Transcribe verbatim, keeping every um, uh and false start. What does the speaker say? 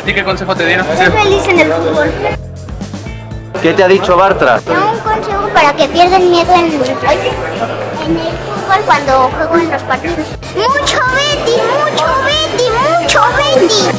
ti qué consejo te dieron? Ser feliz en el fútbol. ¿Qué te ha dicho Bartra? Tengo un consejo para que pierda el miedo en, en el fútbol cuando juego en los partidos. ¡Mucho Betty! ¡Mucho Betty! ¡Mucho Betty!